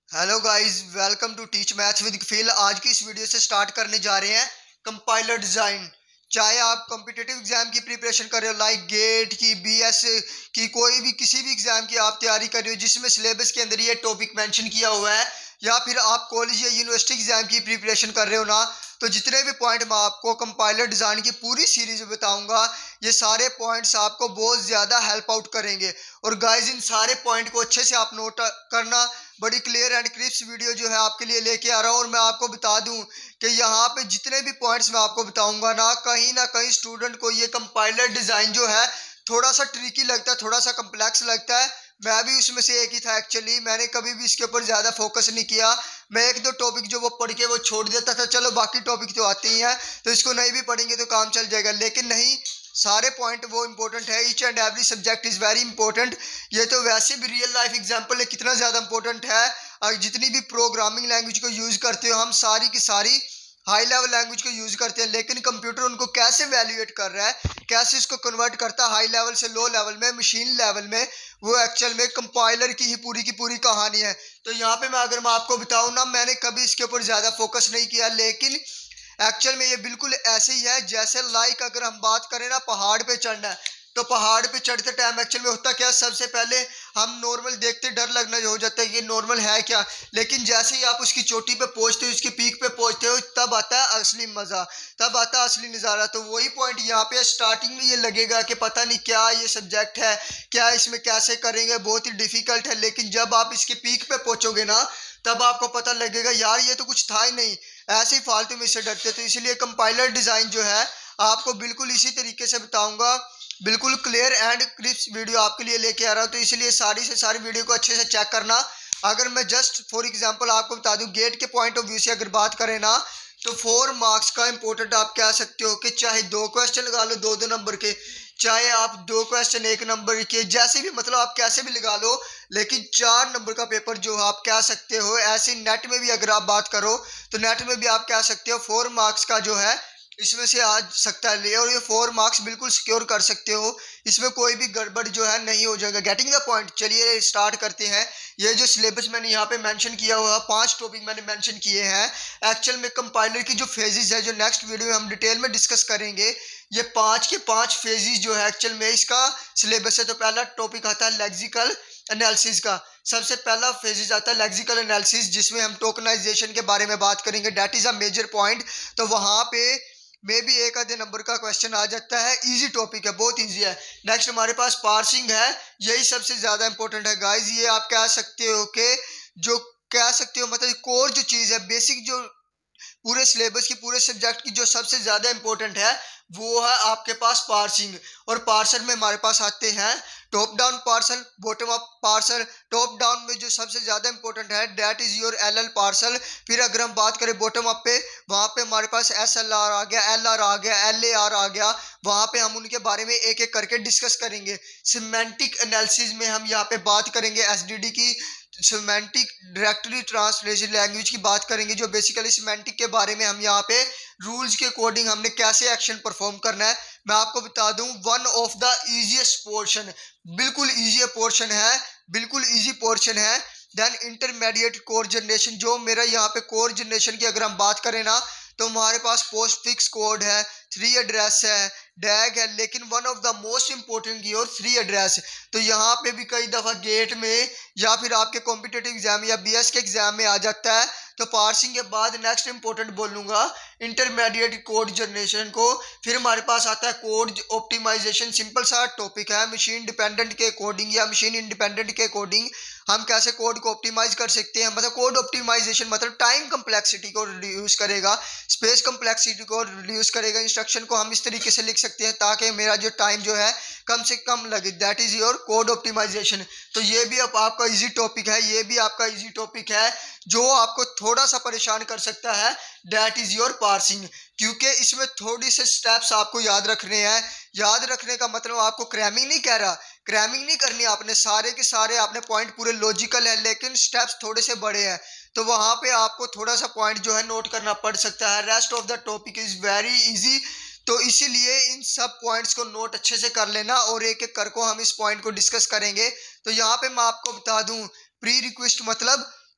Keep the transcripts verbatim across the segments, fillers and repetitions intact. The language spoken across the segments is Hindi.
Hello guys, welcome to teach maths with Kafeel. आज की इस वीडियो से स्टार्ट करने जा रहे हैं कंपाइलर डिज़ाइन। चाहे आप कॉम्पिटिटिव एग्जाम की प्रिपरेशन कर रहे हो, लाइक गेट की, बीएस की, कोई भी किसी भी एग्जाम की आप तैयारी कर रहे हो जिसमें सिलेबस के अंदर ये टॉपिक मेंशन किया हुआ है, या फिर आप कॉलेज या यूनिवर्सिटी एग्जाम की प्रिपरेशन कर रहे हो ना, तो जितने भी पॉइंट मैं आपको कंपाइलर डिज़ाइन की पूरी सीरीज में बताऊंगा, ये सारे पॉइंट्स आपको बहुत ज़्यादा हेल्प आउट करेंगे। और गाइस, इन सारे पॉइंट को अच्छे से आप नोट करना। बड़ी क्लियर एंड क्रिस्प वीडियो जो है आपके लिए लेके आ रहा हूँ। और मैं आपको बता दूं कि यहाँ पे जितने भी पॉइंट्स मैं आपको बताऊंगा ना, कहीं ना कहीं स्टूडेंट को ये कंपाइलर डिज़ाइन जो है थोड़ा सा ट्रिकी लगता है, थोड़ा सा कम्प्लेक्स लगता है। मैं भी उसमें से एक ही था एक्चुअली। मैंने कभी भी इसके ऊपर ज़्यादा फोकस नहीं किया। मैं एक दो टॉपिक जो वो पढ़ के वो छोड़ देता था, चलो बाकी टॉपिक तो आते ही हैं तो इसको नहीं भी पढ़ेंगे तो काम चल जाएगा, लेकिन नहीं, सारे पॉइंट वो इंपॉर्टेंट है। Each and every subject is very important. ये तो वैसे भी रियल लाइफ एग्जाम्पल है, कितना ज़्यादा इंपॉर्टेंट है। और जितनी भी प्रोग्रामिंग लैंग्वेज को यूज़ करते हो हम, सारी की सारी हाई लेवल लैंग्वेज को यूज़ करते हैं, लेकिन कंप्यूटर उनको कैसे वैल्यूएट कर रहा है, कैसे इसको कन्वर्ट करता है हाई लेवल से लो लेवल में, मशीन लेवल में, वो एक्चुअल में कंपाइलर की ही पूरी की पूरी कहानी है। तो यहाँ पे मैं अगर मैं आपको बताऊँ ना, मैंने कभी इसके ऊपर ज़्यादा फोकस नहीं किया, लेकिन एक्चुअल में ये बिल्कुल ऐसे ही है जैसे लाइक अगर हम बात करें ना, पहाड़ पे चढ़ना है, तो पहाड़ पे चढ़ते टाइम एक्चुअल में होता क्या, सबसे पहले हम नॉर्मल देखते डर लगना हो जाता है, ये नॉर्मल है क्या, लेकिन जैसे ही आप उसकी चोटी पे पहुंचते हो, उसकी पीक पे पहुंचते हो, तब आता है असली मजा, तब आता है असली नज़ारा। तो वही पॉइंट यहाँ पे स्टार्टिंग में ये लगेगा कि पता नहीं क्या ये सब्जेक्ट है, क्या इसमें कैसे करेंगे, बहुत ही डिफिकल्ट है, लेकिन जब आप इसकी पीक पे पहुंचोगे ना, तब आपको पता लगेगा यार ये तो कुछ था ही नहीं, ऐसे ही फालतू में इससे डरते। तो इसलिए कंपाइलर डिज़ाइन जो है आपको बिल्कुल इसी तरीके से बताऊंगा, बिल्कुल क्लियर एंड क्रिस्प वीडियो आपके लिए लेके आ रहा हूँ। तो इसलिए सारी से सारी वीडियो को अच्छे से चेक करना। अगर मैं जस्ट फॉर एग्जांपल आपको बता दूं, गेट के पॉइंट ऑफ व्यू से अगर बात करें ना, तो फोर मार्क्स का इंपॉर्टेंट आप कह सकते हो कि चाहे दो क्वेश्चन लगा लो दो दो नंबर के, चाहे आप दो क्वेश्चन एक नंबर के, जैसे भी मतलब आप कैसे भी लगा लो, लेकिन चार नंबर का पेपर जो आप कह सकते हो। ऐसे नेट में भी अगर आप बात करो तो नेट में भी आप कह सकते हो फोर मार्क्स का जो है इसमें से आ सकता है, और ये फोर मार्क्स बिल्कुल सिक्योर कर सकते हो, इसमें कोई भी गड़बड़ जो है नहीं हो जाएगा। Getting the point. चलिए स्टार्ट करते हैं। ये जो सिलेबस मैंने यहाँ पे मेंशन किया हुआ है, पांच टॉपिक मैंने मेंशन किए हैं। एक्चुअल में कंपाइलर की जो फेजेस है, जो नेक्स्ट वीडियो में हम डिटेल में डिस्कस करेंगे, ये पांच के पांच फेजेस जो है एक्चुअल में इसका सिलेबस है। तो पहला टॉपिक आता है लेक्सिकल एनालिसिस का। सबसे पहला फेजेस आता है लेक्सिकल एनालिसिस, जिसमें हम टोकनाइजेशन के बारे में बात करेंगे। That is a major point. तो वहाँ पे मे भी एक आधे नंबर का क्वेश्चन आ जाता है, इजी टॉपिक है, बहुत इजी है। नेक्स्ट हमारे पास पार्सिंग है, यही सबसे ज़्यादा इंपॉर्टेंट है गाइज। ये आप कह सकते हो कि जो कह सकते हो मतलब कोर जो चीज़ है, बेसिक जो पूरे सिलेबस की, पूरे सब्जेक्ट की जो सबसे ज़्यादा इंपॉर्टेंट है, वो है आपके पास पार्सिंग। और पार्सर में हमारे पास आते हैं top down parser, bottom up parser. Top down में जो सबसे ज़्यादा इंपॉर्टेंट है that is your L L parser. फिर अगर हम बात करें बॉटम अप पे, वहाँ पे हमारे पास एस एल आर आ गया, एल आर आ गया, एल ए आर आ गया। वहाँ पे हम उनके बारे में एक एक करके डिस्कस करेंगे। सिमेंटिक एनालिसिस में हम यहाँ पे बात करेंगे एस डी डी की, सिमेंटिक डायरेक्टली ट्रांसलेशन लैंग्वेज की बात करेंगे, जो बेसिकली सिमेंटिक के बारे में हम यहाँ पे रूल्स के अकॉर्डिंग हमने कैसे एक्शन परफॉर्म करना है। मैं आपको बता दूं, one of the easiest portion, बिल्कुल इजी पोर्शन है, बिल्कुल इजी पोर्शन है। देन इंटरमीडिएट कोर जनरेशन, जो मेरा यहाँ पे कोर जनरेशन की अगर हम बात करें ना, तो हमारे पास पोस्ट फिक्स कोड है, थ्री एड्रेस है, डैग है, लेकिन one of the most important की और थ्री एड्रेस। तो यहाँ पे भी कई दफ़ा गेट में या फिर आपके कॉम्पिटेटिव एग्जाम या बीएस के एग्जाम में आ जाता है। तो पार्सिंग के बाद नेक्स्ट इंपॉर्टेंट बोलूँगा इंटरमीडिएट कोड जनरेशन को। फिर हमारे पास आता है कोड ऑप्टिमाइजेशन, सिंपल सा टॉपिक है। मशीन डिपेंडेंट के अकॉर्डिंग या मशीन इंडिपेंडेंट के अकॉर्डिंग हम कैसे कोड को ऑप्टिमाइज कर सकते हैं। मतलब कोड ऑप्टिमाइजेशन मतलब टाइम कम्प्लेक्सिटी को रिड्यूस करेगा, स्पेस कम्प्लेक्सिटी को रिड्यूस करेगा। इंस्ट्रक्शन को हम इस तरीके से लिख सकते हैं ताकि मेरा जो टाइम जो है कम से कम लगे, that is your code optimisation. तो ये भी अब आपका इजी टॉपिक है, ये भी आपका इजी टॉपिक है। जो आपको थोड़ा सा परेशान कर सकता है दैट इज योर पार्सिंग, क्योंकि इसमें थोड़ी से स्टेप्स आपको याद रखने हैं। याद रखने का मतलब आपको क्रैमिंग नहीं कह रहा, क्रैमिंग नहीं करनी आपने, सारे के सारे आपने पॉइंट पूरे लॉजिकल है, लेकिन स्टेप्स थोड़े से बड़े हैं। तो वहां पे आपको थोड़ा सा पॉइंट जो है नोट करना पड़ सकता है। Rest of the topic is very easy. तो इसीलिए इन सब पॉइंट्स को नोट अच्छे से कर लेना, और एक एक कर को हम इस पॉइंट को डिस्कस करेंगे। तो यहाँ पे मैं आपको बता दूं, प्री रिक्वेस्ट मतलब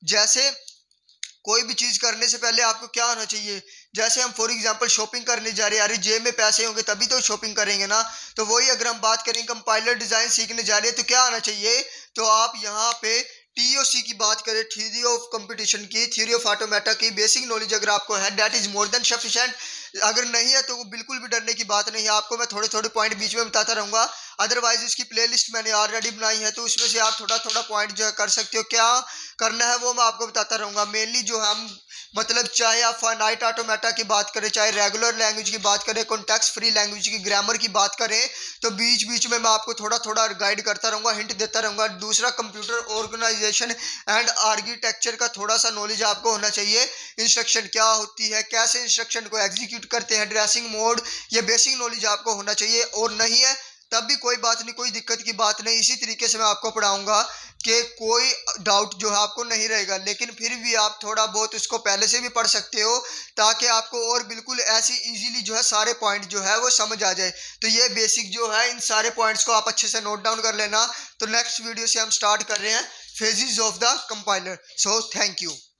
जैसे कोई भी चीज़ करने से पहले आपको क्या होना चाहिए, जैसे हम फॉर एग्जांपल शॉपिंग करने जा रहे हैं, अरे जेब में पैसे होंगे तभी तो शॉपिंग करेंगे ना। तो वही अगर हम बात करें कंपाइलर डिज़ाइन सीखने जा रहे हैं तो क्या आना चाहिए, तो आप यहाँ पे टी ओ सी की बात करें, थ्योरी ऑफ कंपटीशन की, थ्योरी ऑफ ऑटोमेटा की बेसिक नॉलेज अगर आपको है that is more than sufficient. अगर नहीं है तो वो बिल्कुल भी डरने की बात नहीं है, आपको मैं थोड़े थोड़े पॉइंट बीच में बताता रहूँगा। अदरवाइज इसकी प्लेलिस्ट मैंने ऑलरेडी बनाई है तो उसमें से आप थोड़ा थोड़ा पॉइंट जो है कर सकते हो, क्या करना है वो मैं आपको बताता रहूँगा। मेनली जो हम मतलब चाहे आप फाइनाइट ऑटोमेटा की बात करें, चाहे रेगुलर लैंग्वेज की बात करें, कॉन्टेक्स्ट फ्री लैंग्वेज की ग्रामर की बात करें, तो बीच बीच में मैं आपको थोड़ा थोड़ा गाइड करता रहूँगा, हिंट देता रहूँगा। दूसरा, कंप्यूटर ऑर्गेनाइजेशन एंड आर्किटेक्चर का थोड़ा सा नॉलेज आपको होना चाहिए। इंस्ट्रक्शन क्या होती है, कैसे इंस्ट्रक्शन को एग्जीक्यूट करते हैं, ड्रेसिंग मोड, ये बेसिक नॉलेज आपको होना चाहिए। और नहीं है तब भी कोई बात नहीं, कोई दिक्कत की बात नहीं। इसी तरीके से मैं आपको पढ़ाऊंगा कि कोई डाउट जो है आपको नहीं रहेगा, लेकिन फिर भी आप थोड़ा बहुत उसको पहले से भी पढ़ सकते हो ताकि आपको और बिल्कुल ऐसी इजीली जो है सारे पॉइंट जो है वो समझ आ जाए। तो ये बेसिक जो है, इन सारे पॉइंट्स को आप अच्छे से नोट डाउन कर लेना। तो नेक्स्ट वीडियो से हम स्टार्ट कर रहे हैं phases of the compiler. So thank you.